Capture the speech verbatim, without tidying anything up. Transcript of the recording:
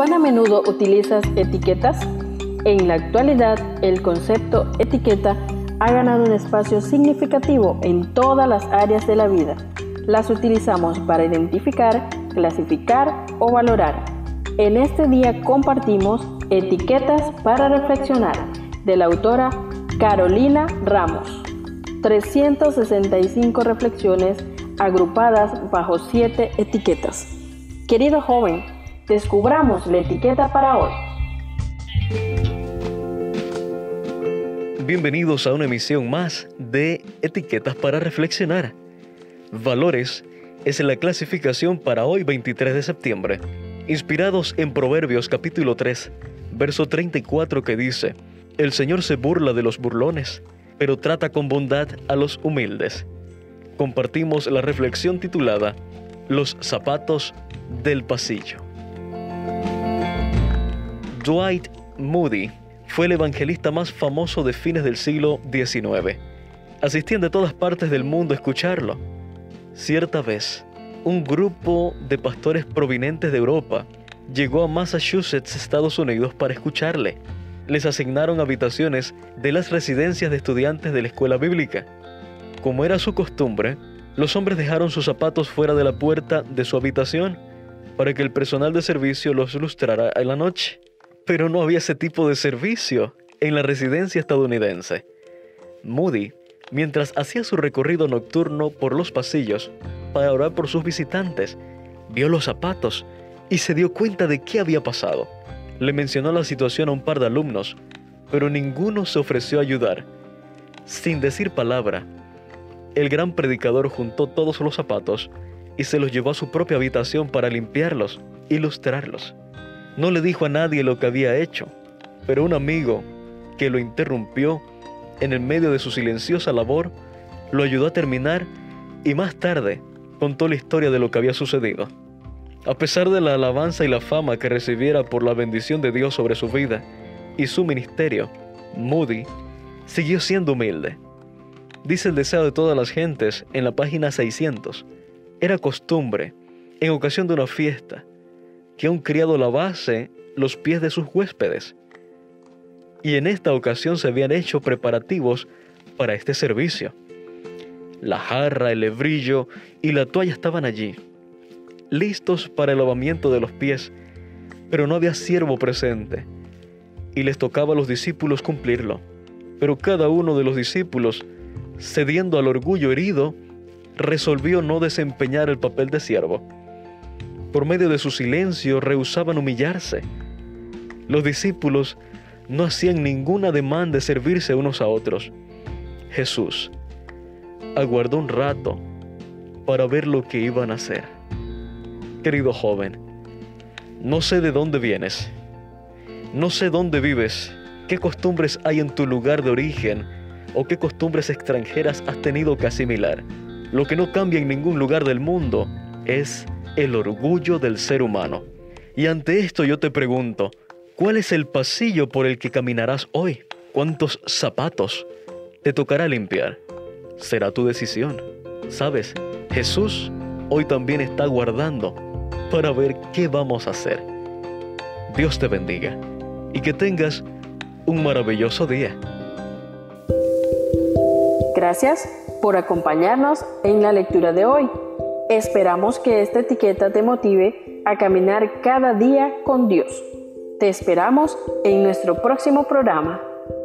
¿Cuán a menudo utilizas etiquetas? En la actualidad, el concepto etiqueta ha ganado un espacio significativo en todas las áreas de la vida. Las utilizamos para identificar, clasificar o valorar. En este día compartimos Etiquetas para reflexionar, de la autora Carolina Ramos. trescientas sesenta y cinco reflexiones agrupadas bajo siete etiquetas. Querido joven, descubramos la etiqueta para hoy. Bienvenidos a una emisión más de Etiquetas para reflexionar. Valores es la clasificación para hoy veintitrés de septiembre, inspirados en Proverbios capítulo tres, verso treinta y cuatro, que dice: El Señor se burla de los burlones, pero trata con bondad a los humildes. Compartimos la reflexión titulada Los zapatos del pasillo. Dwight Moody fue el evangelista más famoso de fines del siglo diecinueve. Asistían de todas partes del mundo a escucharlo. Cierta vez, un grupo de pastores provenientes de Europa llegó a Massachusetts, Estados Unidos, para escucharle. Les asignaron habitaciones de las residencias de estudiantes de la escuela bíblica. Como era su costumbre, los hombres dejaron sus zapatos fuera de la puerta de su habitación para que el personal de servicio los lustrara en la noche. Pero no había ese tipo de servicio en la residencia estadounidense. Moody, mientras hacía su recorrido nocturno por los pasillos para orar por sus visitantes, vio los zapatos y se dio cuenta de qué había pasado. Le mencionó la situación a un par de alumnos, pero ninguno se ofreció a ayudar. Sin decir palabra, el gran predicador juntó todos los zapatos y se los llevó a su propia habitación para limpiarlos y lustrarlos. No le dijo a nadie lo que había hecho, pero un amigo que lo interrumpió en el medio de su silenciosa labor lo ayudó a terminar y más tarde contó la historia de lo que había sucedido. A pesar de la alabanza y la fama que recibiera por la bendición de Dios sobre su vida y su ministerio, Moody siguió siendo humilde. Dice el deseo de todas las gentes en la página seiscientos. Era costumbre, en ocasión de una fiesta, que un criado lavase los pies de sus huéspedes. Y en esta ocasión se habían hecho preparativos para este servicio. La jarra, el lebrillo y la toalla estaban allí, listos para el lavamiento de los pies, pero no había siervo presente, y les tocaba a los discípulos cumplirlo. Pero cada uno de los discípulos, cediendo al orgullo herido, resolvió no desempeñar el papel de siervo. Por medio de su silencio rehusaban humillarse. Los discípulos no hacían ninguna demanda de servirse unos a otros. Jesús aguardó un rato para ver lo que iban a hacer. Querido joven, no sé de dónde vienes, no sé dónde vives, qué costumbres hay en tu lugar de origen o qué costumbres extranjeras has tenido que asimilar. Lo que no cambia en ningún lugar del mundo es el orgullo del ser humano. Y ante esto yo te pregunto, ¿cuál es el pasillo por el que caminarás hoy? ¿Cuántos zapatos te tocará limpiar? Será tu decisión. ¿Sabes? Jesús hoy también está aguardando para ver qué vamos a hacer. Dios te bendiga y que tengas un maravilloso día. Gracias por acompañarnos en la lectura de hoy. Esperamos que esta etiqueta te motive a caminar cada día con Dios. Te esperamos en nuestro próximo programa.